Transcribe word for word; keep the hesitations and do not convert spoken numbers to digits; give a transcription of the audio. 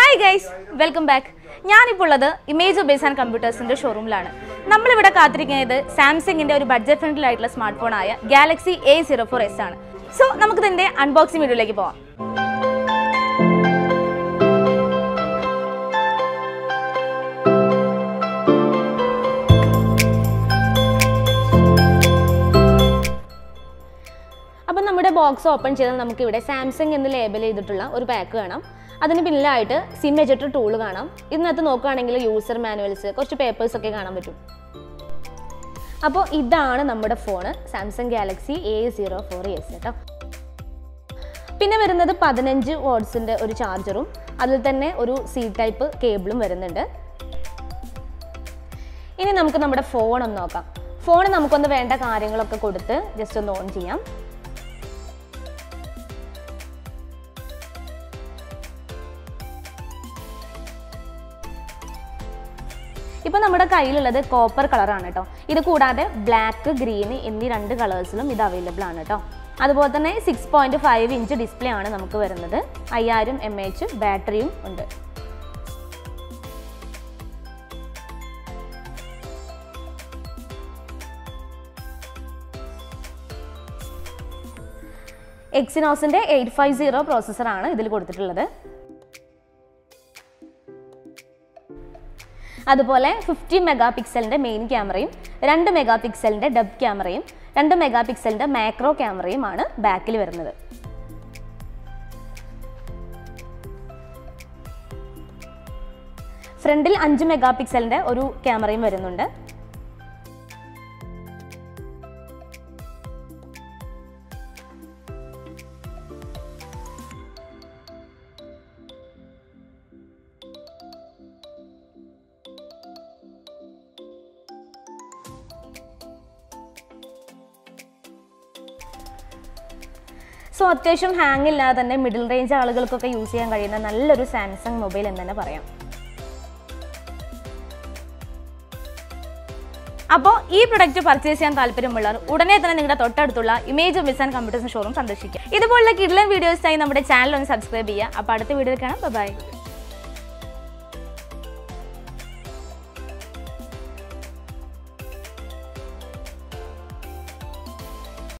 Hi guys, welcome back. ഞാനിപ്പോൾ ഉള്ളത് image base and കമ്പ്യൂട്ടേഴ്സിന്റെ ഷോറൂമിലാണ്. നമ്മളിവിടെ കാത്തിരിക്കുന്നത് സാംസങ്ങിന്റെ ഒരു ബഡ്ജറ്റ് ഫ്രണ്ട്ലി ആയിട്ടുള്ള സ്മാർട്ട് ഫോൺ ആയ Galaxy A zero four S ആണ്. സോ നമുക്ക് ഇതിന്റെ അൺബോക്സിംഗ് വീഡിയോയിലേക്ക് പോവാം. അപ്പോൾ നമ്മുടെ ബോക്സ് ഓപ്പൺ ചെയ്താൽ നമുക്ക് ഇവിടെ സാംസങ് എന്ന് ലേബൽ ചെയ്തിട്ടുള്ള ഒരു പാക്ക് കാണാം. അതിന് പിന്നിലായിട്ട് സിം എജക്ടർ ടൂൾ കാണാം. ഇതിനകത്ത് നോക്കുകയാണെങ്കിൽ യൂസർ മാനുവൽസ്, കുറച്ച് പേപ്പേഴ്സ് ഒക്കെ കാണാൻ പറ്റും. അപ്പോൾ ഇതാണ് നമ്മുടെ phone, Samsung Galaxy A zero four S കേട്ടോ. പിന്നെ വരുന്നത് പതിനഞ്ച് വാട്ട്സിൻ്റെ ഒരു ചാർജറും അതിൽ തന്നെ ഒരു സി ടൈപ്പ് കേബിളും വരുന്നുണ്ട്. ഇനി നമുക്ക് നമ്മുടെ ഫോൺ ഒന്ന് നോക്കാം. ഫോൺ നമുക്കൊന്ന് വേണ്ട കാര്യങ്ങളൊക്കെ കൊടുത്ത് ജസ്റ്റ് ഒന്ന് ഓൺ ചെയ്യാം. ഇപ്പോൾ നമ്മുടെ കയ്യിലുള്ളത് കോപ്പർ കളറാണ് കേട്ടോ. ഇത് കൂടാതെ ബ്ലാക്ക്, ഗ്രീൻ എന്നീ രണ്ട് കളേഴ്സിലും ഇത് അവൈലബിൾ ആണ് കേട്ടോ. അതുപോലെ തന്നെ six point five inch display ആണ് നമുക്ക് വരുന്നത്. അയ്യായിരം എം എച്ച് ബാറ്ററിയും ഉണ്ട്. എക്സിനോസിന്റെ എയ്റ്റ് ഫൈവ് സീറോ പ്രോസസ്സറാണ് ഇതിൽ കൊടുത്തിട്ടുള്ളത്. അതുപോലെ ഫിഫ്റ്റി മെഗാ പിക്സലിൻ്റെ മെയിൻ ക്യാമറയും രണ്ട് മെഗാ പിക്സലിൻ്റെ ഡബ് ക്യാമറയും രണ്ട് മെഗാ പിക്സലിൻ്റെ മാക്രോ ക്യാമറയുമാണ് ബാക്കിൽ വരുന്നത്. ഫ്രണ്ടിൽ അഞ്ച് മെഗാ പിക്സലിൻ്റെ ഒരു ക്യാമറയും വരുന്നുണ്ട്. സോ അത്യാവശ്യം ഹാങ് ഇല്ലാതെ തന്നെ മിഡിൽ റേഞ്ച് ആളുകൾക്കൊക്കെ യൂസ് ചെയ്യാൻ കഴിയുന്ന നല്ലൊരു സാംസങ് മൊബൈൽ എന്ന് തന്നെ പറയാം. അപ്പോൾ ഈ പ്രൊഡക്റ്റ് പർച്ചേസ് ചെയ്യാൻ താല്പര്യമുള്ളവർ ഉടനെ തന്നെ നിങ്ങളുടെ തൊട്ടടുത്തുള്ള image base and computers showroom സന്ദർശിക്കുക. ഇതുപോലുള്ള കിഡ്ലൻ വീഡിയോസായി നമ്മുടെ ചാനൽ ഒന്ന് സബ്സ്ക്രൈബ് ചെയ്യുക. അപ്പോൾ അടുത്ത വീഡിയോയിൽ കാണാം. ബൈ.